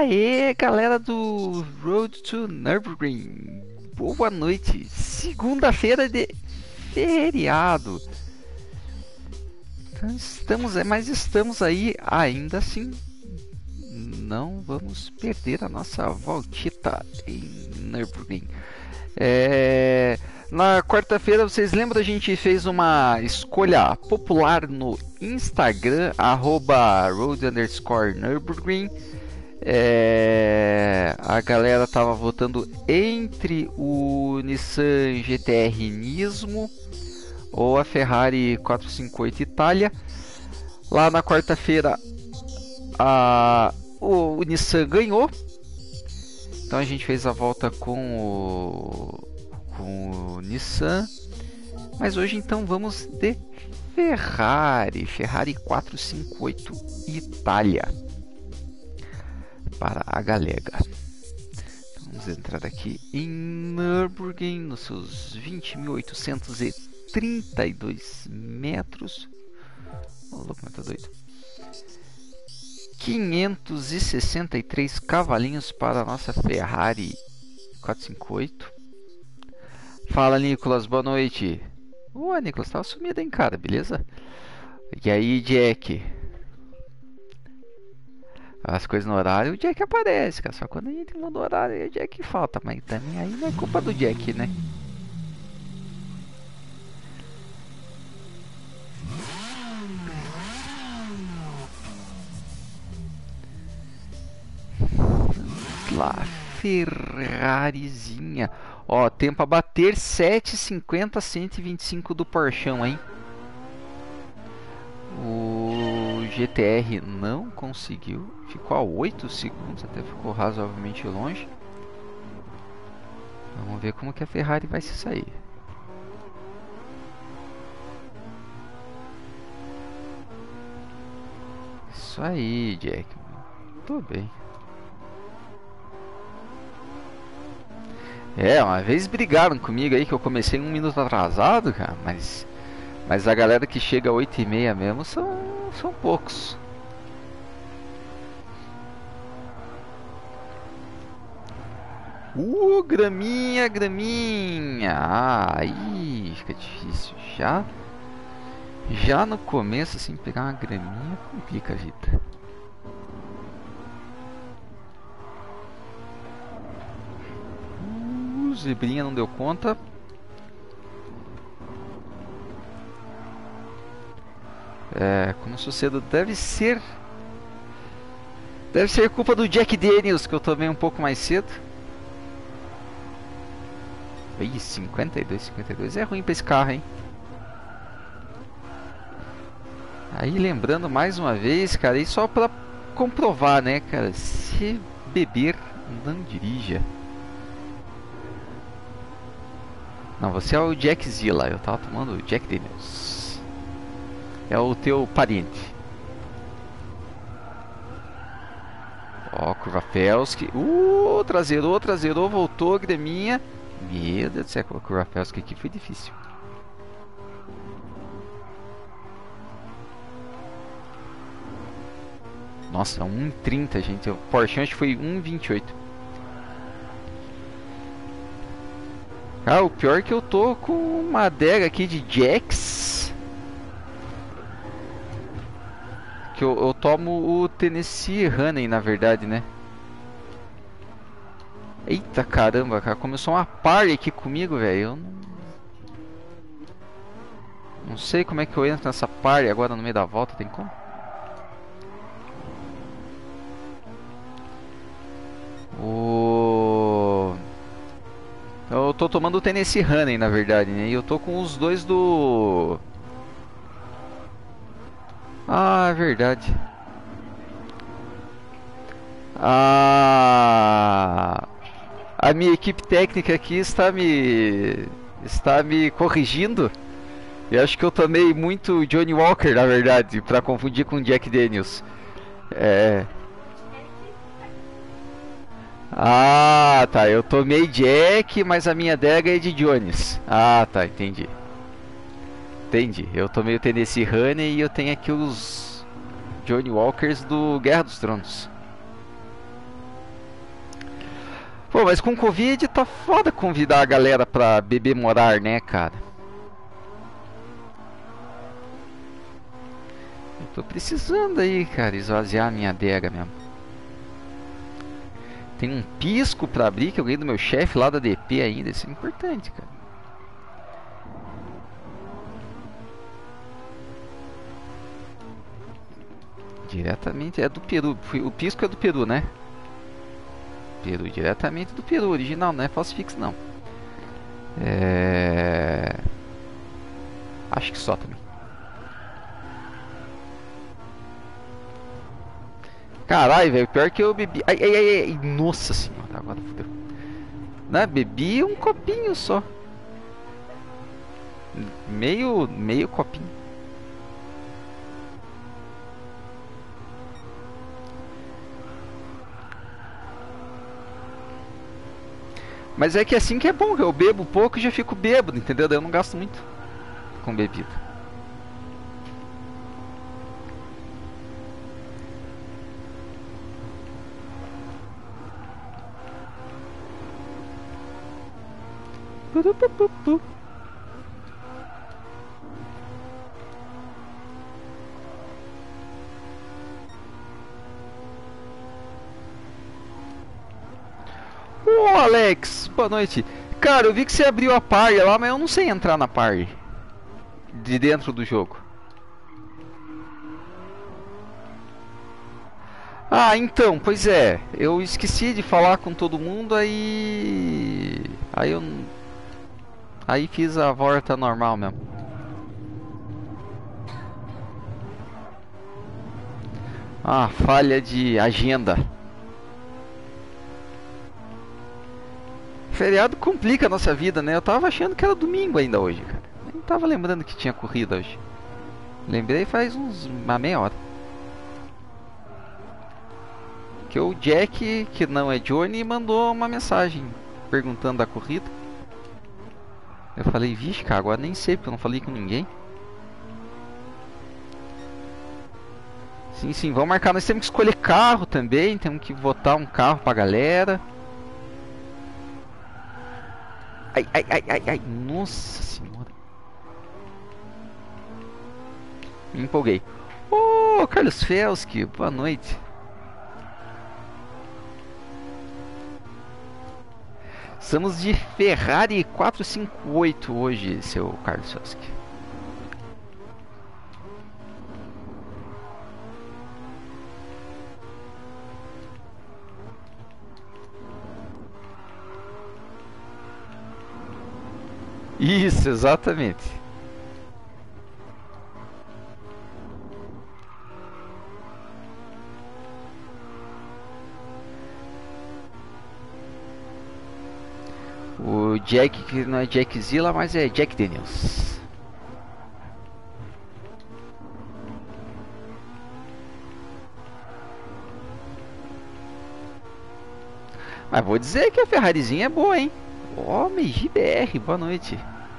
Aê, galera do Road to Nürburgring, boa noite. Segunda-feira de feriado. Então estamos aí ainda assim. Não vamos perder a nossa voltita em Nürburgring. Na quarta-feira, vocês lembram, a gente fez uma escolha popular no Instagram, @road_Nürburgring. A galera tava votando entre o Nissan GT-R Nismo ou a Ferrari 458 Itália. Lá na quarta-feira o Nissan ganhou, então a gente fez a volta com o Nissan. Mas hoje então vamos de Ferrari 458 Itália para a galega. Então, vamos entrar aqui em Nürburgring nos seus 20.832 metros. O louco, mas tá doido. 563 cavalinhos para a nossa Ferrari 458. Fala, Nicolas, boa noite. Nicolas, tava sumido, hein, cara, beleza? E aí, Jack? As coisas no horário, o Jack aparece, cara. Só quando a gente muda o horário, o Jack falta. Mas também aí não é culpa do Jack, né? Vamos lá, Ferrarizinha. Ó, tempo a bater 7,50, 125 do Porschão, hein? O GTR não conseguiu, ficou a 8 segundos, até ficou razoavelmente longe. Vamos ver como que a Ferrari vai se sair. Isso aí, Jack. Tô bem. Uma vez brigaram comigo aí que eu comecei 1 minuto atrasado, cara, mas a galera que chega a 8h30 mesmo são poucos. Graminha. Aí fica difícil. Já no começo, assim, pegar uma graminha complica a vida. Zebrinha não deu conta. Começou cedo. Deve ser culpa do Jack Daniels, que eu tomei um pouco mais cedo. 52 é ruim pra esse carro, hein? Aí lembrando mais uma vez, cara, e só pra comprovar, né, cara, se beber, não dirija. Não, você é o Jack Zilla, eu tava tomando o Jack Daniels. É o teu parente. Ó, Kurwafelski. Traseirou, voltou, graminha. Meu Deus do céu, o Kurwafelski aqui foi difícil. Nossa, 1,30, gente. O Porsche acho que foi 1,28. O pior é que eu tô com uma adega aqui de Jacks. Que eu tomo o Tennessee Honey, na verdade, né? Eita caramba, cara. Começou uma party aqui comigo, velho. Eu não sei como é que eu entro nessa party agora no meio da volta. Tem como? Eu tô tomando o Tennessee Honey, na verdade, né? E eu tô com os dois do... é verdade. A minha equipe técnica aqui está me corrigindo. Eu acho que eu tomei muito Johnny Walker, na verdade, para confundir com Jack Daniels. Tá. Eu tomei Jack, mas a minha adega é de Jones. Tá, entendi. Eu tomei o Tennessee Honey e eu tenho aqui os Johnny Walkers do Guerra dos Tronos. Pô, mas com Covid tá foda convidar a galera pra beber morar, né, cara? Eu tô precisando aí, cara, esvaziar a minha adega mesmo. Tem um pisco pra abrir que eu ganhei do meu chefe lá da DP ainda, isso é importante, cara. Diretamente é do Peru, o pisco é do Peru, né? Peru, diretamente do Peru, original, não é falsifix não. Acho que só também. Caralho, velho, pior que eu bebi. Ai, ai, ai, ai, nossa senhora, agora fodeu. Né, bebi um copinho só. Meio copinho. Mas é que assim que é bom, eu bebo pouco e já fico bêbado, entendeu? Daí eu não gasto muito com bebida. Ô Alex, boa noite. Cara, eu vi que você abriu a party lá, mas eu não sei entrar na party de dentro do jogo. Ah, então, pois é. Eu esqueci de falar com todo mundo, aí fiz a volta normal mesmo. Ah, falha de agenda. Feriado complica a nossa vida, né? Eu tava achando que era domingo ainda hoje, cara. Nem tava lembrando que tinha corrida hoje. Lembrei faz uma meia hora. Que o Jack, que não é Johnny, mandou uma mensagem perguntando da corrida. Eu falei, vixe, cara, agora nem sei porque eu não falei com ninguém. Sim, sim, vamos marcar. Nós temos que escolher carro também, temos que votar um carro pra galera. Ai, ai, ai, ai, ai, nossa senhora. Me empolguei. Ô, Carlos Felski, boa noite. Estamos de Ferrari 458 hoje, seu Carlos Felski. Isso, exatamente. O Jack, que não é Jackzilla, mas é Jack Daniels. Mas vou dizer que a Ferrarizinha é boa, hein? Ó, Meiji BR, boa noite.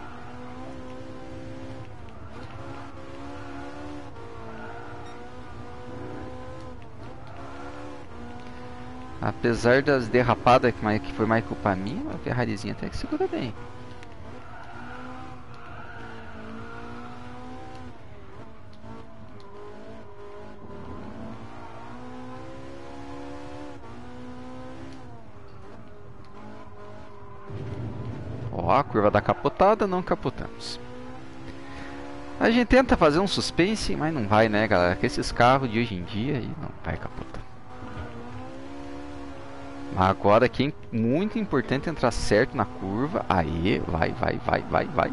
Apesar das derrapadas que foi mais culpa minha, a Ferrarizinha até que segura bem. Ó, a curva da capotada, não capotamos. A gente tenta fazer um suspense, mas não vai, né, galera? Que esses carros de hoje em dia aí não vai capotar. Agora que é muito importante entrar certo na curva. Aí, vai.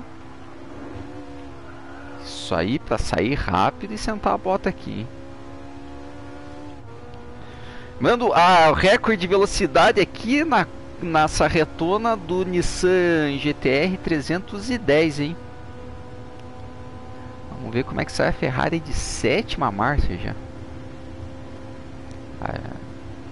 Isso aí pra sair rápido e sentar a bota aqui, hein? Mano, o recorde de velocidade aqui na sarretona do Nissan GT-R 310, hein? Vamos ver como é que sai a Ferrari de sétima marcha já. Ah,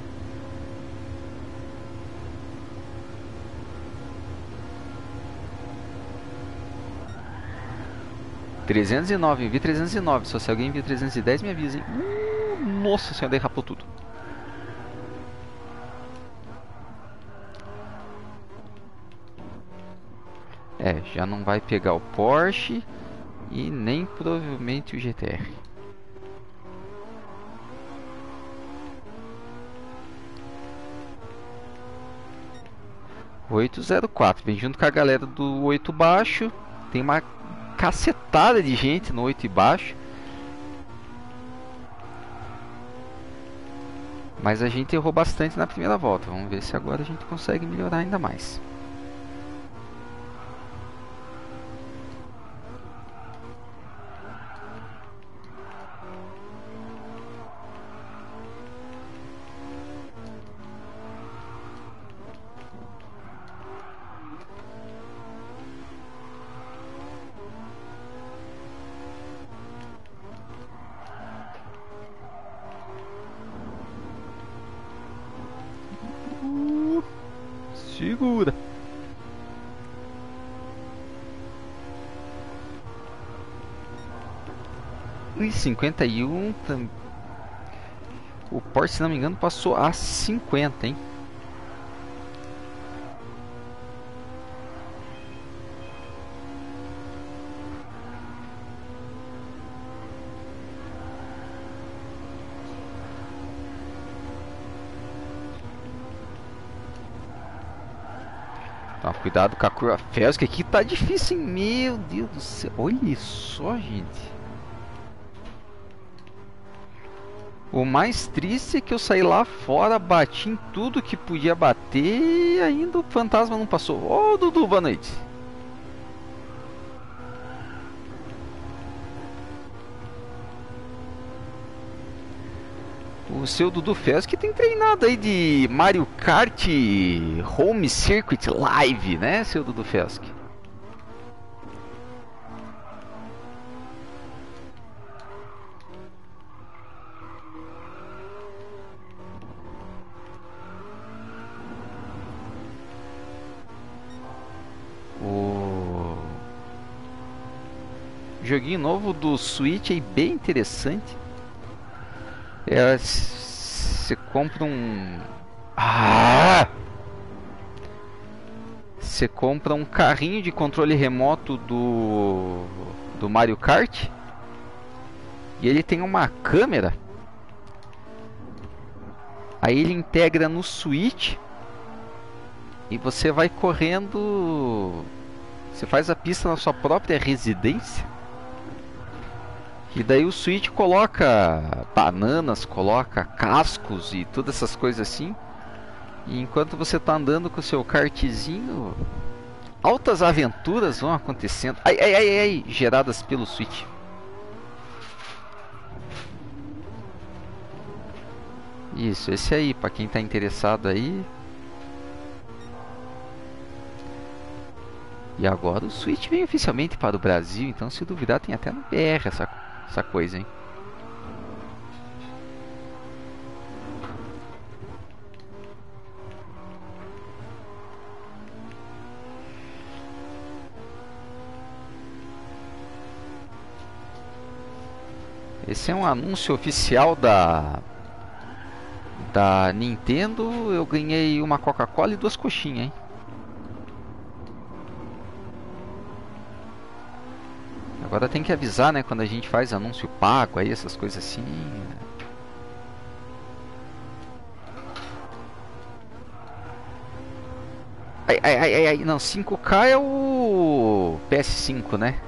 309, vi 309. Só se alguém viu 310 me avisa, hein? Nossa senhora, derrapou tudo. já não vai pegar o Porsche e nem provavelmente o GTR. O 804 vem junto com a galera do 8 baixo. Tem uma cacetada de gente no 8 e baixo. Mas a gente errou bastante na primeira volta. Vamos ver se agora a gente consegue melhorar ainda mais. Segura. E 51. O Porsche, se não me engano, passou a 50, hein? Então, cuidado com a curva Fels, que aqui tá difícil, hein? Meu Deus do céu. Olha só, gente. O mais triste é que eu saí lá fora, bati em tudo que podia bater e ainda o fantasma não passou. Ô, Dudu, boa noite. O seu Dudu Fels que tem treinado aí de Mario Kart Home Circuit Live, né, seu Dudu Fels? O joguinho novo do Switch aí, bem interessante. Você compra um... Você compra um carrinho de controle remoto do Mario Kart. E ele tem uma câmera. Aí ele integra no Switch. E você vai correndo. Você faz a pista na sua própria residência. E daí o Switch coloca bananas, coloca cascos e todas essas coisas assim. E enquanto você tá andando com o seu kartzinho, altas aventuras vão acontecendo. Ai, ai, ai, ai, geradas pelo Switch. Isso, esse aí, pra quem tá interessado aí. E agora o Switch vem oficialmente para o Brasil, então se duvidar tem até no BR essa coisa, hein? Esse é um anúncio oficial da Nintendo. Eu ganhei uma Coca-Cola e 2 coxinhas, hein? Agora tem que avisar, né, quando a gente faz anúncio pago aí, essas coisas assim. Ai, ai, ai, ai, não, 5K é o PS5, né?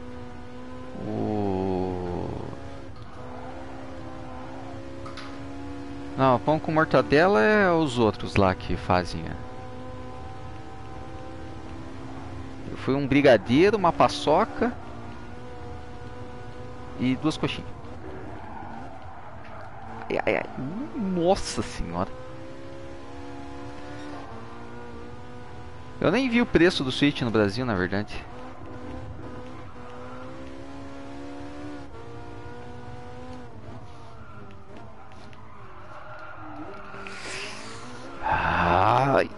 Não, pão com mortadela é os outros lá que fazem. Foi um brigadeiro, uma paçoca e 2 coxinhas. Ai, ai, ai. Nossa senhora. Eu nem vi o preço do Switch no Brasil, na verdade. Ai.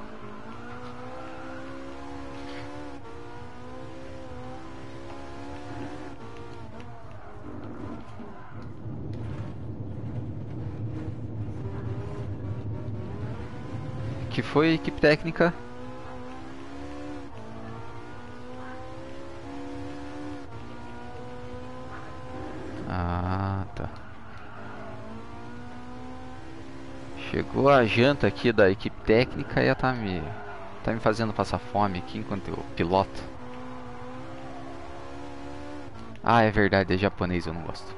Que foi equipe técnica? Chegou a janta aqui da equipe técnica e tá me fazendo passar fome aqui enquanto eu piloto. Ah, é verdade, é japonês, eu não gosto.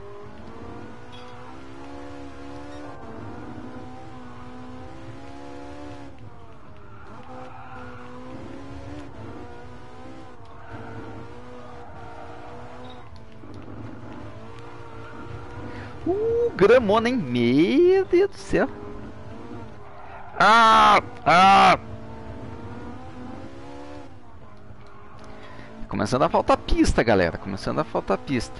Gramona, hein? Meu Deus do céu. Ah! Começando a faltar pista, galera. Começando a faltar pista.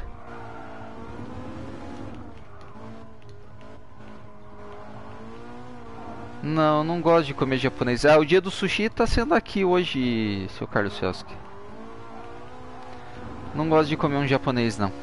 Não, não gosto de comer japonês. Ah, o dia do sushi tá sendo aqui hoje, seu Carlos Felski. Não gosto de comer um japonês, não.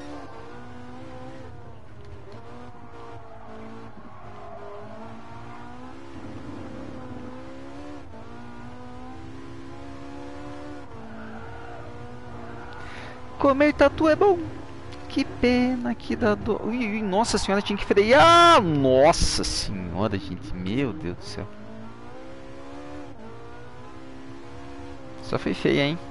Comer tatu é bom. Que pena que dá dor. Ui, nossa senhora, tinha que frear. Nossa senhora, gente. Meu Deus do céu. Só foi feia, hein?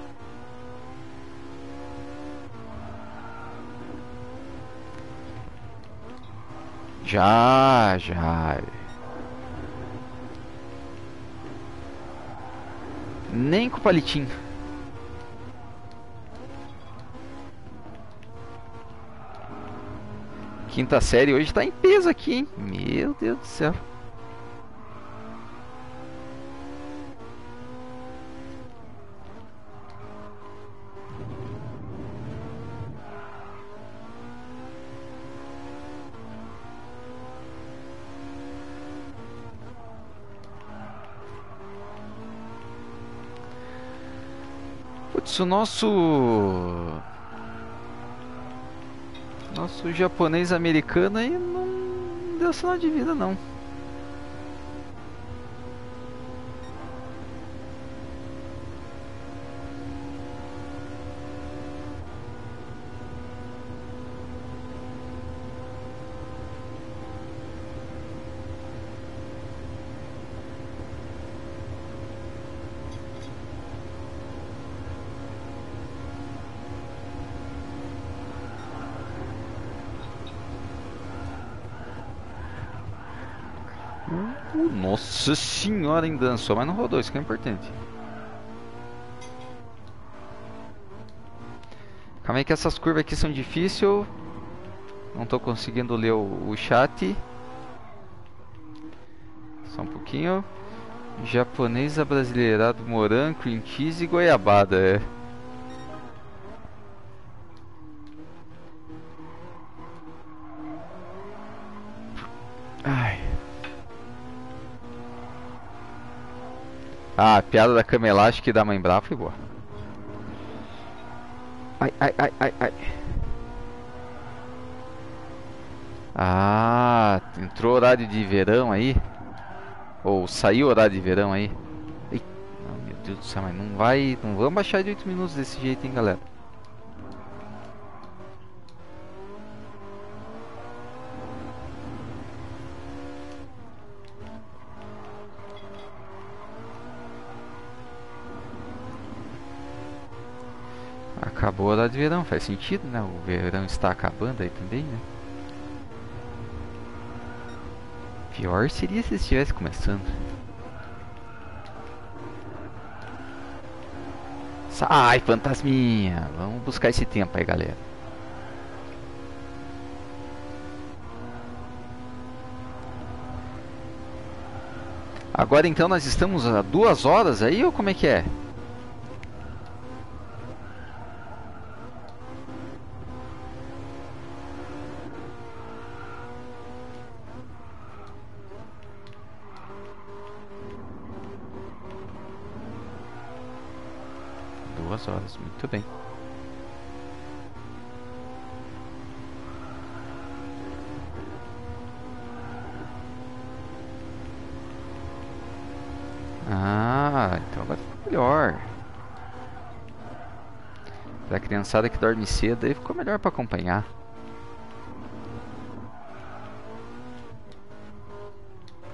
Já. Nem com o palitinho. Quinta série hoje tá em peso aqui, hein? Meu Deus do céu. Putz, o nosso japonês americano aí não deu sinal de vida, não. Nossa senhora, hein, dançou, mas não rodou, isso que é importante. Calma aí que essas curvas aqui são difíceis. Não tô conseguindo ler o chat. Só um pouquinho. Japonês abrasileirado, morango, cream cheese e goiabada, é. Ai. Ah, a piada da cama elástica e da mãe brava foi boa. Ai. Ah, entrou horário de verão aí. Ou saiu horário de verão aí. Ei, oh, meu Deus do céu, mas não vai. Não vamos baixar de 8 minutos desse jeito, hein, galera. Acabou a hora de verão, faz sentido, né? O verão está acabando aí também, né? Pior seria se estivesse começando. Sai, fantasminha! Vamos buscar esse tempo aí, galera. Agora então nós estamos a 2 horas aí ou como é que é? Horas, muito bem. Ah, então agora ficou melhor. Pra criançada que dorme cedo aí ficou melhor pra acompanhar.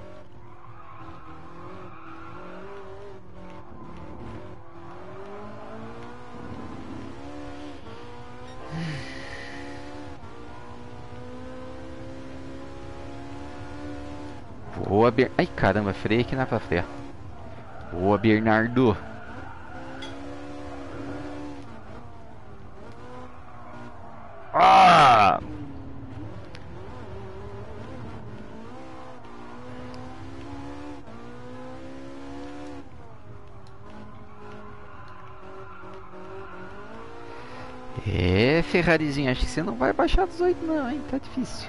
Boa, ai, caramba, freia aqui na pra frear. Boa, Bernardo. Ah! É, Ferrarizinho, acho que você não vai baixar 18 não, hein? Tá difícil.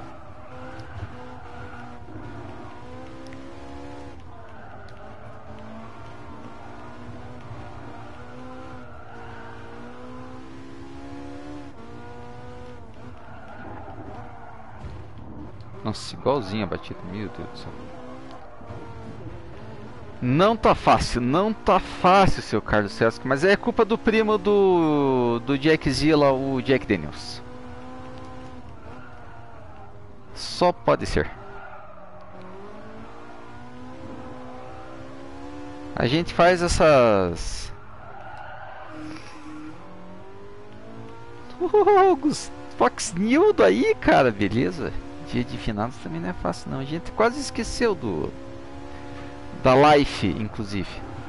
Nossa, igualzinho a batida, meu Deus do céu. Não tá fácil, não tá fácil, seu Carlos Sesco, mas é culpa do primo do Jack Zilla, o Jack Daniels. Só pode ser. A gente faz essas... Fox News aí, cara, beleza? Dia de finados também não é fácil não. A gente quase esqueceu da Life, inclusive.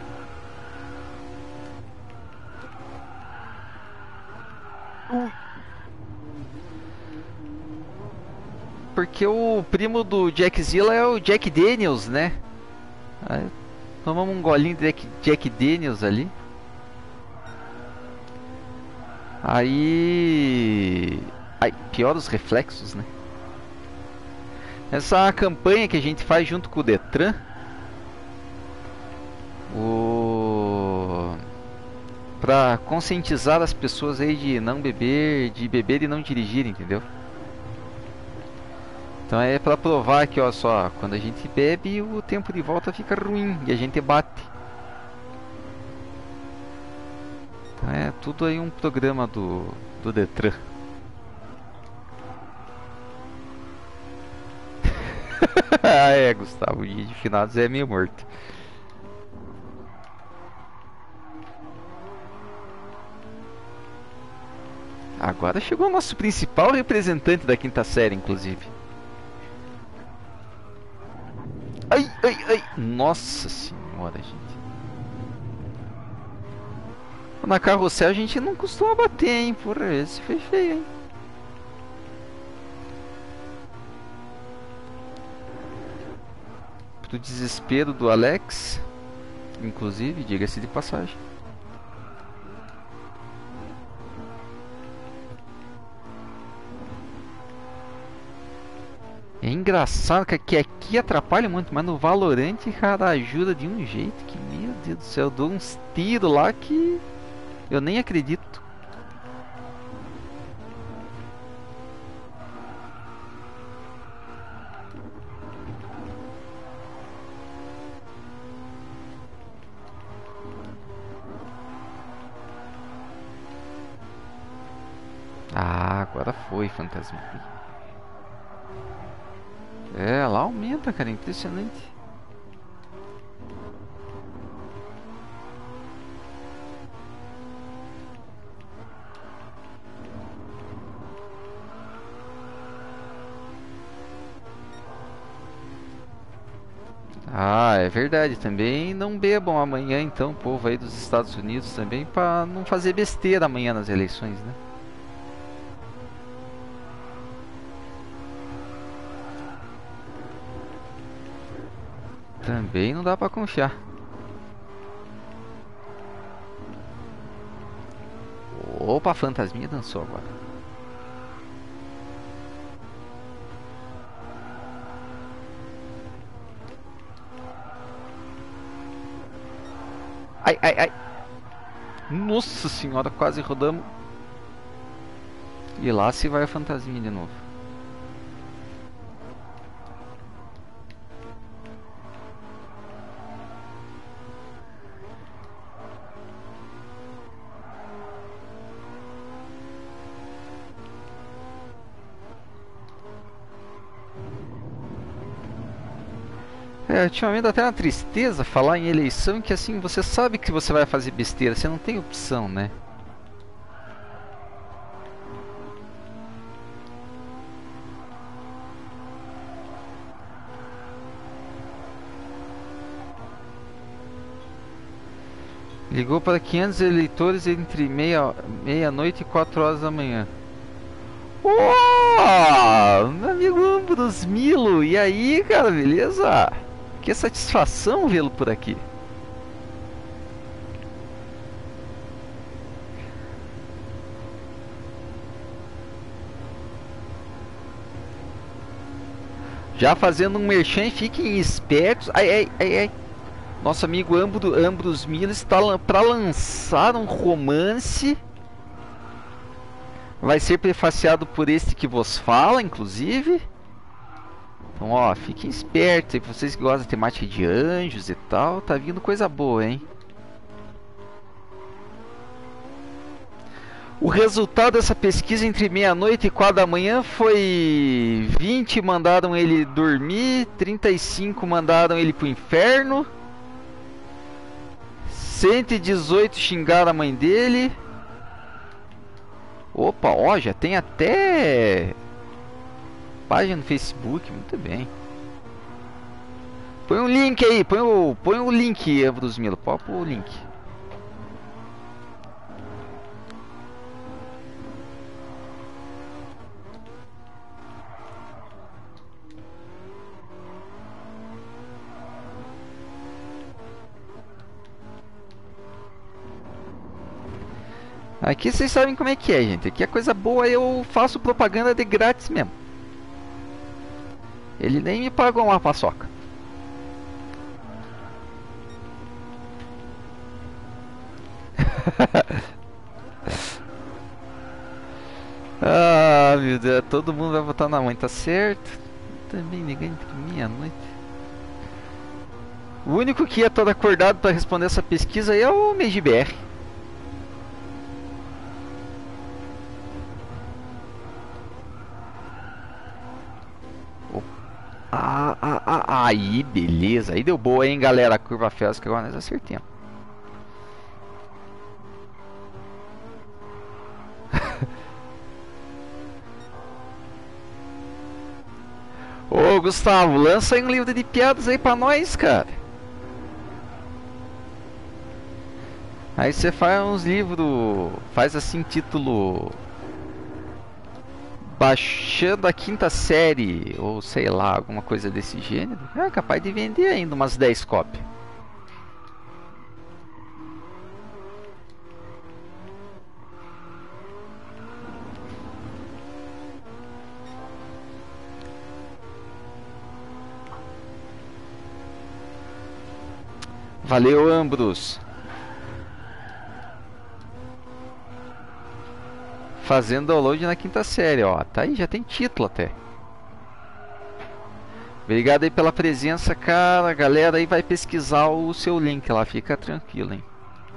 Porque o primo do Jack Zilla é o Jack Daniels, né? Aí, tomamos um golinho de Jack Daniels ali. Aí... Ai, pior os reflexos, né? Essa campanha que a gente faz junto com o Detran, pra conscientizar as pessoas aí de não beber, de beber e não dirigir, entendeu? Então é pra provar que, ó, só, quando a gente bebe, o tempo de volta fica ruim e a gente bate. Então é tudo aí um programa do Detran. Ah, é, Gustavo, o dia de finados é meio morto. Agora chegou o nosso principal representante da quinta série, inclusive. Ai, ai, ai. Nossa senhora, gente. Na carrossel a gente não costuma bater, hein? Porra, esse foi feio, hein? Pro desespero do Alex, inclusive, diga-se de passagem. É engraçado que aqui atrapalha muito, mas no Valorant, cara, ajuda de um jeito que, meu Deus do céu, eu dou uns tiros lá que eu nem acredito. Ah, agora foi, fantasma. É, lá aumenta, cara, impressionante. Ah, é verdade. Também não bebam amanhã, então, povo aí dos Estados Unidos também, pra não fazer besteira amanhã nas eleições, né? Também não dá pra confiar. Opa, a fantasminha dançou agora. Ai, ai, ai. Nossa senhora, quase rodamos. E lá se vai a fantasminha de novo. É, ultimamente até uma tristeza falar em eleição que assim, você sabe que você vai fazer besteira, você não tem opção, né? Ligou para 500 eleitores entre meia-noite e 4 horas da manhã. Oh, meu amigo Ambros Milo, e aí, cara, beleza? Que satisfação vê-lo por aqui. Já fazendo um merchan, fiquem espertos. Ai, ai, ai, ai. Nosso amigo Ambros Milo está para lançar um romance. Vai ser prefaciado por este que vos fala, inclusive. Então, ó, fiquem espertos aí, vocês que gostam da temática de anjos e tal. Tá vindo coisa boa, hein? O resultado dessa pesquisa entre meia-noite e 4 da manhã foi 20 mandaram ele dormir, 35 mandaram ele pro inferno, 118 xingaram a mãe dele. Opa, ó, já tem até página no Facebook, muito bem. Põe um link aí, põe o link, Ambros Milo, pode pôr o link. Aqui vocês sabem como é que é, gente. Aqui a coisa boa eu faço propaganda de grátis mesmo. Ele nem me pagou uma paçoca. Ah, meu Deus, todo mundo vai votar na mãe, tá certo? Também ligando entre meia-noite. O único que ia todo acordado para responder essa pesquisa aí é o MejiBR. Aí, beleza. Aí deu boa, hein, galera. A curva Fels que agora nós acertamos. Ô, Gustavo, lança aí um livro de piadas aí pra nós, cara. Aí você faz uns livros, faz assim, título... Baixando a quinta série, ou sei lá, alguma coisa desse gênero. É capaz de vender ainda umas 10 cópias. Valeu, Ambros. Fazendo download na quinta série, ó. Tá aí, já tem título até. Obrigado aí pela presença, cara. A galera aí vai pesquisar o seu link lá, fica tranquilo, hein.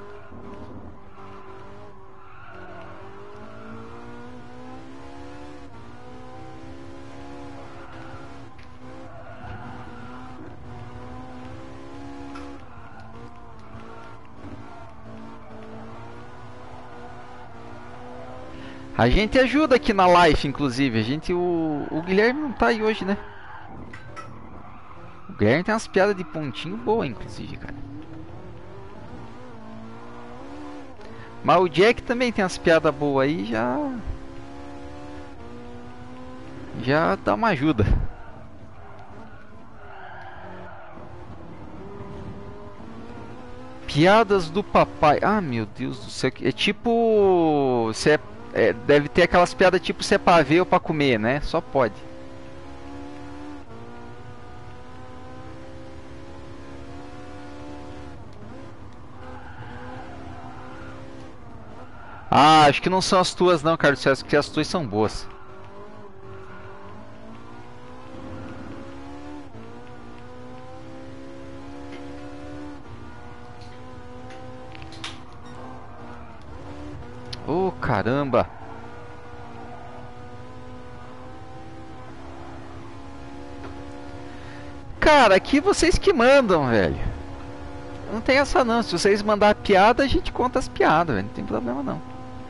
A gente ajuda aqui na live, inclusive. O Guilherme não tá aí hoje, né? O Guilherme tem umas piadas de pontinho boa, inclusive, cara. Mas o Jack também tem umas piadas boas aí, já dá uma ajuda. Piadas do papai. Ah, meu Deus do céu. É tipo... deve ter aquelas piadas tipo se é pra ver ou pra comer, né? Só pode. Ah, acho que não são as tuas não, Carlos César, porque as tuas são boas. Oh, caramba. Cara, aqui vocês que mandam, velho. Não tem essa não. Se vocês mandar piada, a gente conta as piadas, velho. Não tem problema não.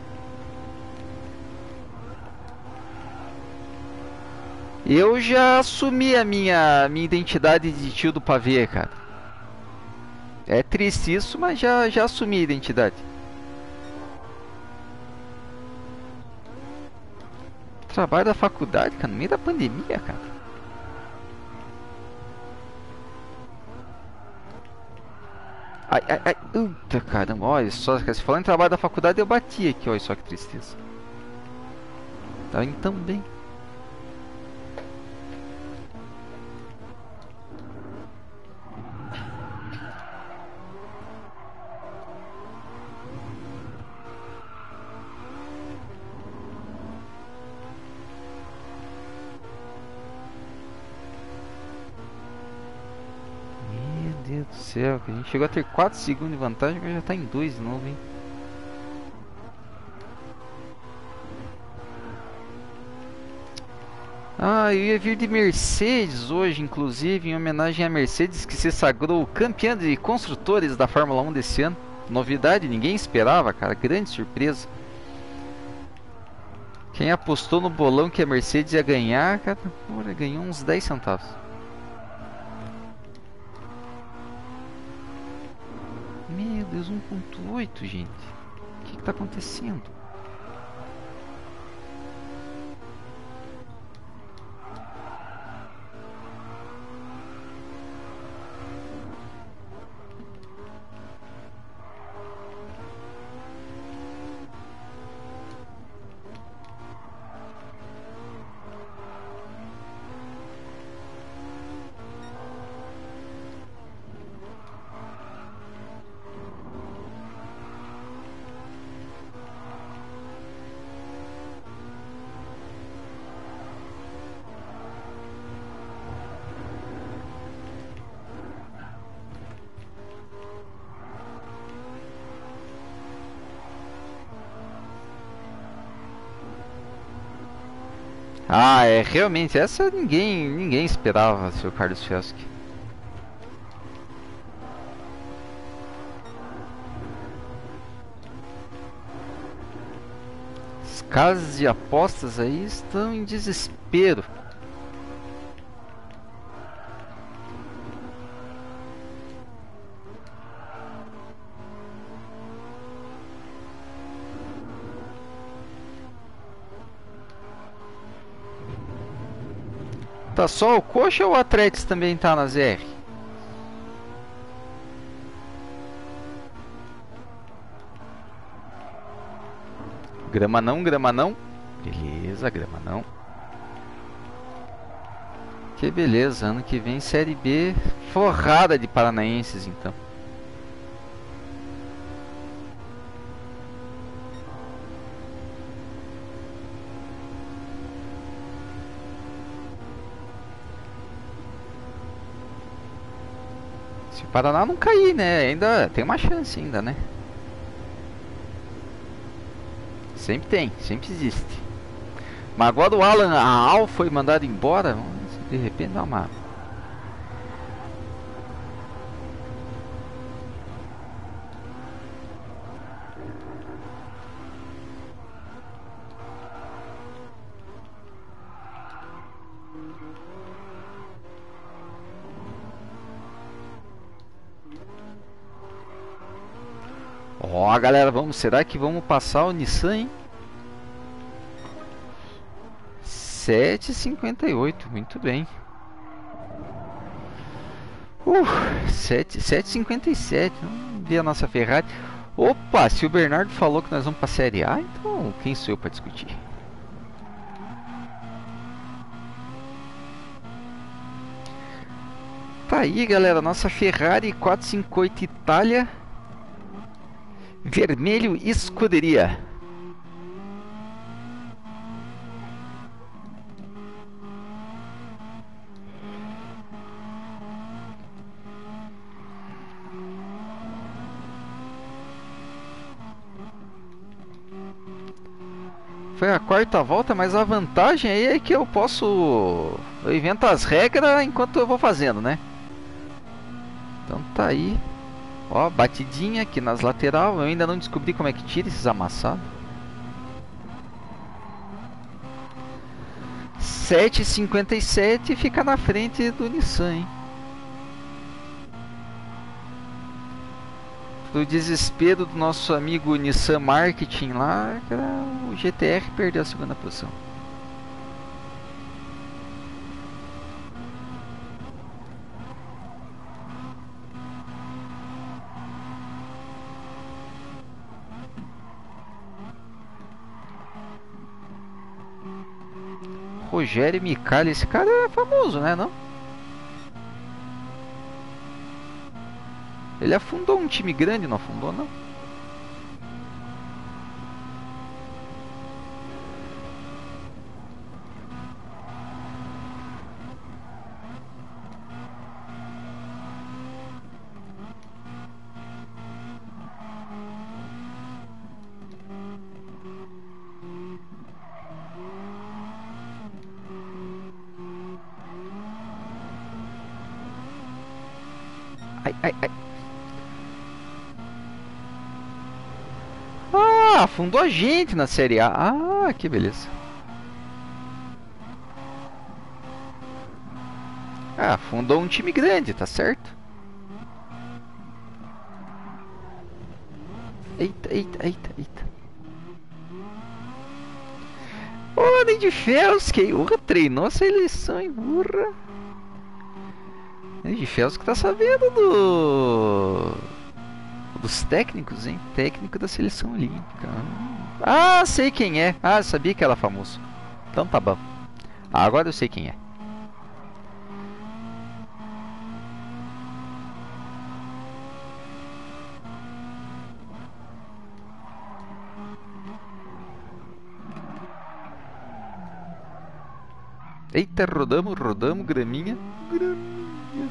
Eu já assumi a minha identidade de tio do pavê, cara. É triste isso, mas já assumi a identidade. Trabalho da faculdade, cara, no meio da pandemia, cara. Ai, ai, ai. Eita, caramba, olha só, se falando em trabalho da faculdade, eu bati aqui, olha só que tristeza. Tá indo tão bem. Meu Deus do céu, a gente chegou a ter 4 segundos de vantagem, mas já tá em 2 de novo, hein. Ah, eu ia vir de Mercedes hoje, inclusive, em homenagem à Mercedes que se sagrou campeã de construtores da Fórmula 1 desse ano. Novidade, ninguém esperava, cara, grande surpresa. Quem apostou no bolão que a Mercedes ia ganhar, cara, porra, ganhou uns 10 centavos. Meu Deus, 1.8, gente. O que tá acontecendo? Ah, é, realmente, essa ninguém esperava, seu Carlos Fieschi. As casas de apostas aí estão em desespero. Tá só o Coxa ou o Atletis também tá na ZR? Grama não, grama não. Beleza, grama não. Que beleza, ano que vem Série B forrada de paranaenses então. Se o Paraná não cair, né? Ainda tem uma chance ainda, né? Sempre tem, sempre existe. Mas agora o Alan Al foi mandado embora. De repente dá uma. Ó, galera, vamos. Será que vamos passar o Nissan, hein? 7,58, muito bem. 7,57. Vamos ver a nossa Ferrari. Opa, se o Bernardo falou que nós vamos para a Série A, então quem sou eu para discutir? Tá aí, galera, nossa Ferrari 458 Itália, vermelho escuderia. Foi a quarta volta, mas a vantagem aí é que eu posso... Eu invento as regras enquanto eu vou fazendo, né? Então tá aí. Ó, batidinha aqui nas lateral. Eu ainda não descobri como é que tira esses amassados. 7,57 fica na frente do Nissan, hein? pro desespero do nosso amigo Nissan Marketing lá, que o GTR perdeu a segunda posição. Rogério Micali, esse cara é famoso, né, não? Ele afundou um time grande, não afundou, não? Ai, ai, ai. Ah, afundou a gente na Série A. Ah, que beleza. Ah, afundou um time grande, tá certo? Eita, eita, eita, eita. Ô, Ned Felsky, treinou a seleção, hein, burra. Ned Felsky tá sabendo dos técnicos, hein? Técnico da seleção olímpica. Ah, sei quem é. Ah, sabia que ela é famoso. Então tá bom. Agora eu sei quem é. Eita, rodamos, rodamos, graminha. Graminha.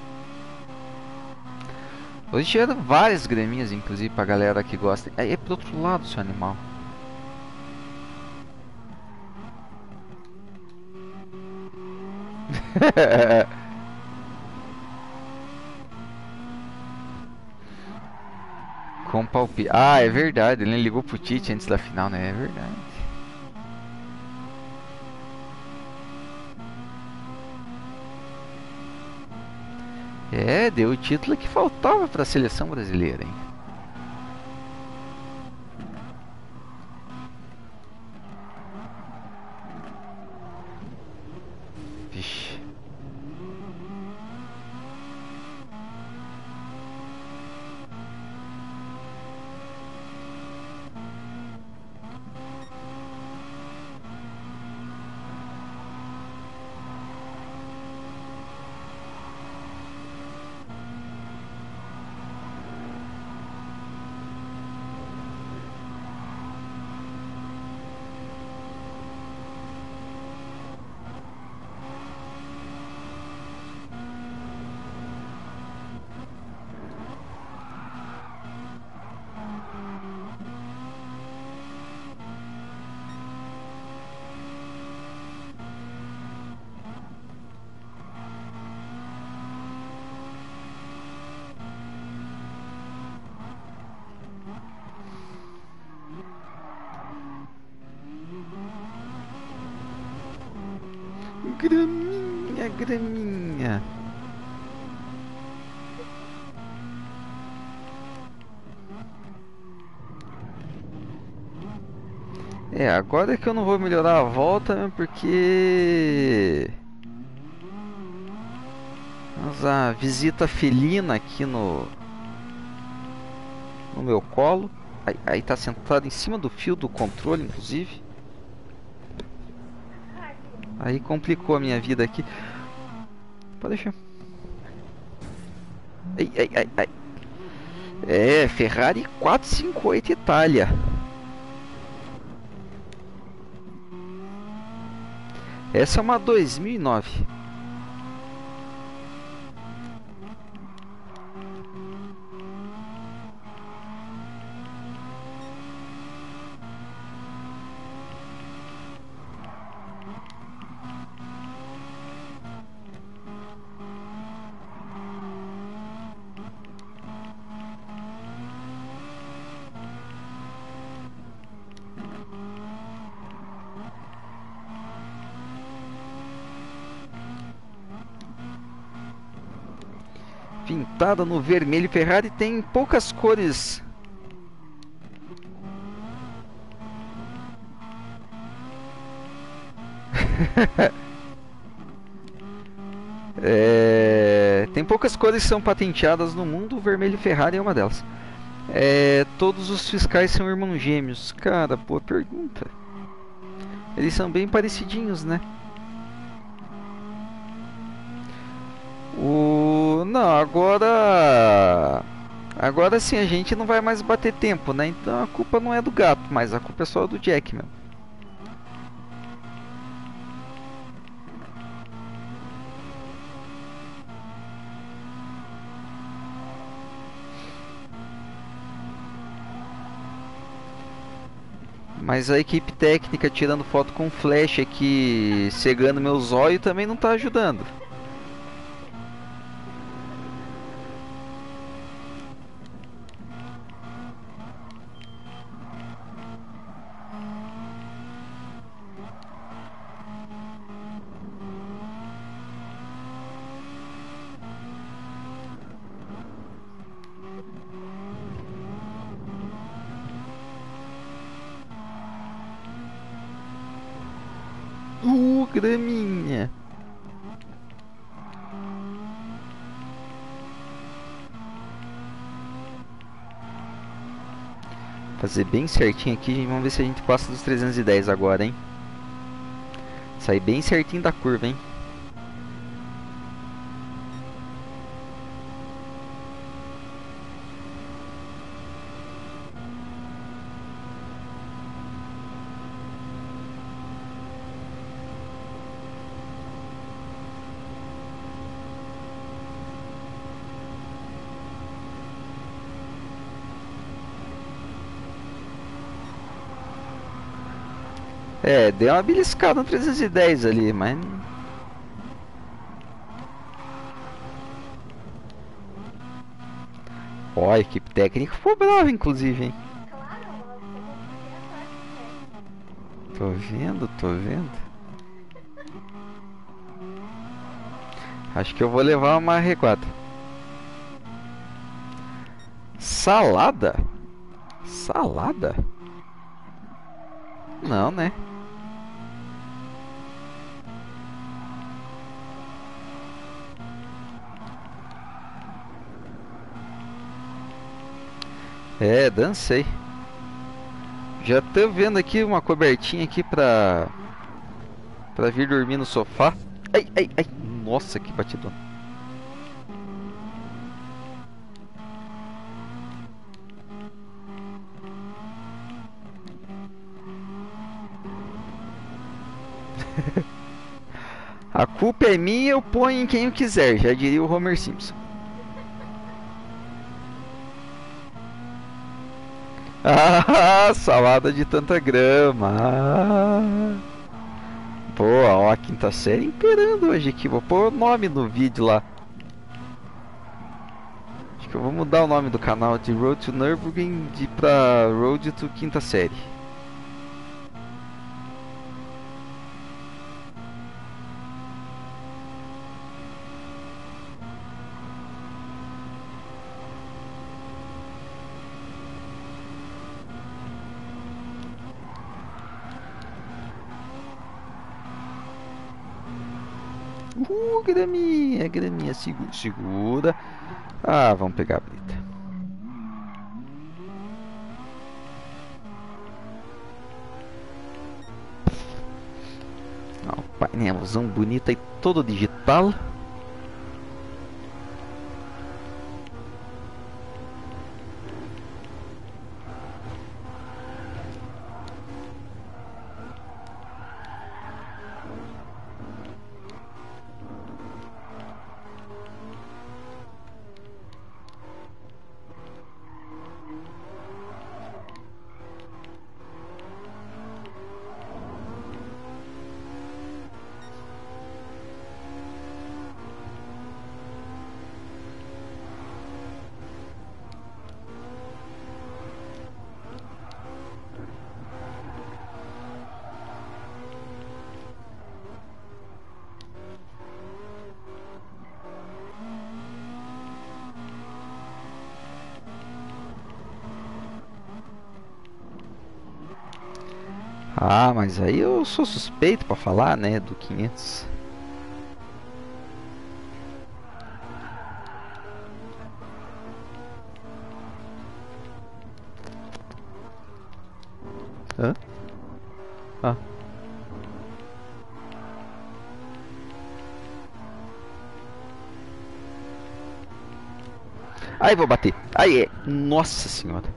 Hoje tiveram várias graminhas, inclusive, pra galera que gosta. Aí é pro outro lado, seu animal. Com palpite. Ah, é verdade. Ele ligou pro Tite antes da final, né? É verdade. É, deu o título que faltava para a seleção brasileira, hein? Vixe. Graminha, graminha. É, agora é que eu não vou melhorar a volta, né, porque temos a visita felina aqui no meu colo. Aí tá sentado em cima do fio do controle, inclusive. Aí complicou a minha vida aqui. Pode deixar. Ai, ai, ai, ai. É, Ferrari 458 Itália. Essa é uma 2009. Pintada no vermelho. Ferrari tem poucas cores Tem poucas cores que são patenteadas no mundo, o vermelho Ferrari é uma delas. Todos os fiscais são irmãos gêmeos. Cara, boa pergunta. Eles são bem parecidinhos, né? Não, agora... Agora sim, a gente não vai mais bater tempo, né? Então a culpa não é do gato, mas a culpa é só do Jack mesmo. Mas a equipe técnica tirando foto com flash aqui, cegando meus olhos, também não tá ajudando. Graminha. Fazer bem certinho aqui, vamos ver se a gente passa dos 310 agora, hein? Sair bem certinho da curva, hein? Deu uma beliscada no 310 ali, mas... Ó, a equipe técnica ficou brava, inclusive, hein? Tô vendo, tô vendo. Acho que eu vou levar uma recuada. Salada? Salada? Não, né? Dancei. Já tô vendo aqui uma cobertinha aqui pra vir dormir no sofá. Ai, ai, ai. Nossa, que batidão. A culpa é minha, eu ponho em quem eu quiser, já diria o Homer Simpson. Ah, salada de tanta grama. Pô, ó, a quinta série imperando hoje aqui. Vou pôr o nome no vídeo lá. Acho que eu vou mudar o nome do canal de Road to Nürburgring pra Road to Quinta Série. Graminha, graminha, segura, segura. Ah, vamos pegar a brita. Ó, o painelzão bonito aí, todo digital. Ah, mas aí eu sou suspeito pra falar, né, do 500. Hã? Ah. Aí, vou bater. Aí, é. Nossa senhora.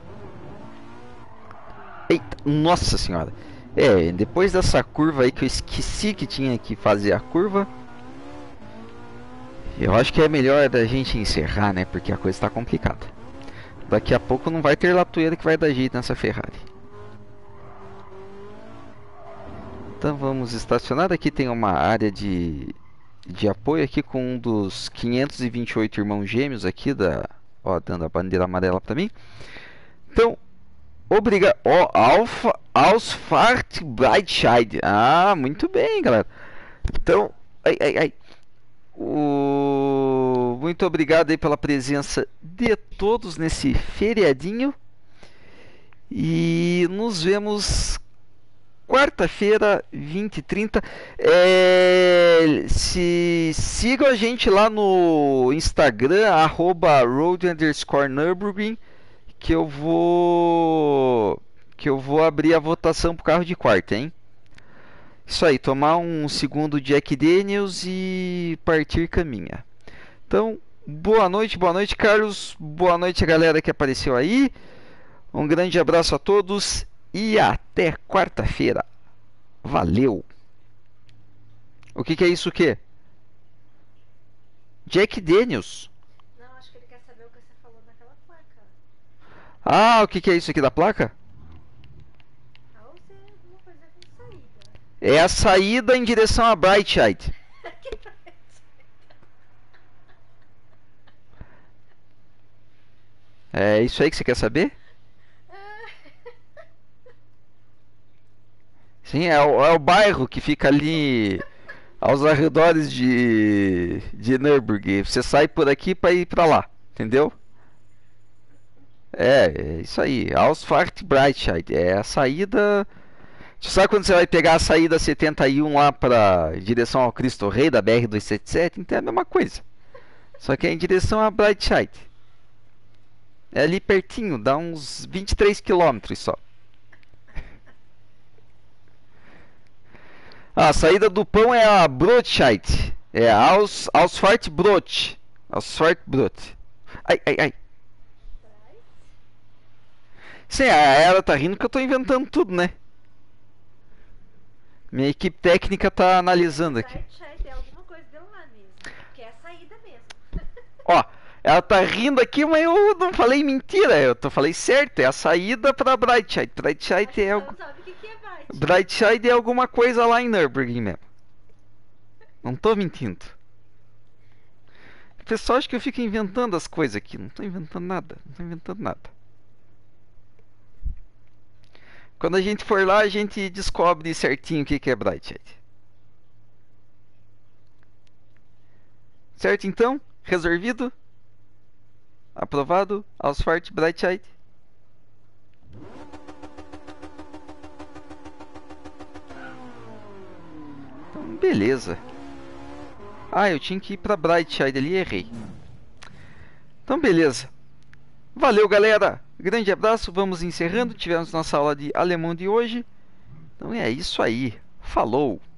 Eita, nossa senhora. É, depois dessa curva aí que eu esqueci que tinha que fazer a curva, eu acho que é melhor da gente encerrar, né? Porque a coisa está complicada. Daqui a pouco não vai ter latoeira que vai dar jeito nessa Ferrari. Então vamos estacionar. Aqui tem uma área de apoio aqui com um dos 528 irmãos gêmeos aqui da, ó, dando a bandeira amarela para mim. Então, obrigado. Ó, Alfa Ausfahrt Breitscheid. Ah, muito bem, galera. Então, ai, ai, ai. Muito obrigado aí pela presença de todos nesse feriadinho. E nos vemos quarta-feira, 20h30. Se sigam a gente lá no Instagram, @road_Nürburgring, que eu vou abrir a votação pro carro de quarta, hein? Isso aí, tomar um segundo Jack Daniels e partir caminha. Então, boa noite, Carlos. Boa noite a galera que apareceu aí. Um grande abraço a todos e até quarta-feira. Valeu! O que é isso o quê? Jack Daniels. Não, acho que ele quer saber o que você falou naquela placa. Ah, o que é isso aqui da placa? Ah, ou se é alguma coisa com saída. É a saída em direção a Brightside. Que parece. É isso aí que você quer saber? Sim, é o bairro que fica ali aos arredores de Nürburgring. Você sai por aqui para ir para lá, entendeu? É isso aí. Ausfahrt Breitscheid. É a saída. Você sabe quando você vai pegar a saída 71 lá para direção ao Cristo Rei da BR-277? Então é a mesma coisa. Só que é em direção a Breitscheid. É ali pertinho, dá uns 23 quilômetros só. A saída do pão é a Brotscheid. É a Ausfahrt Brot. Ausfahrt Brot. Ai, ai, ai. Sim, ela tá rindo que eu tô inventando tudo, né? Minha equipe técnica tá analisando aqui. Brightside é alguma coisa de lá mesmo. Que é a saída mesmo. Ó, ela tá rindo aqui, mas eu não falei mentira. Falei certo, é a saída pra Brightside. Brightside é Não sabe o que é Bright. Brightside é alguma coisa lá em Nürburgring mesmo. Não tô mentindo. O pessoal acha que eu fico inventando as coisas aqui. Não tô inventando nada. Não tô inventando nada. Quando a gente for lá, a gente descobre certinho o que é Brightside. Certo então? Resolvido? Aprovado? Ausfahrt Brightside? Então, beleza. Ah, eu tinha que ir pra Brightside ali e errei. Então, beleza. Valeu, galera. Grande abraço. Vamos encerrando. Tivemos nossa aula de alemão de hoje. Então é isso aí. Falou!